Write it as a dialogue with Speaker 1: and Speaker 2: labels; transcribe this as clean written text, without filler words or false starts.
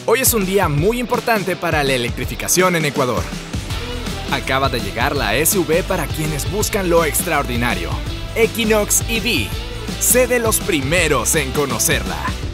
Speaker 1: Hoy es un día muy importante para la electrificación en Ecuador. Acaba de llegar la SUV para quienes buscan lo extraordinario. Equinox EV. Sé de los primeros en conocerla.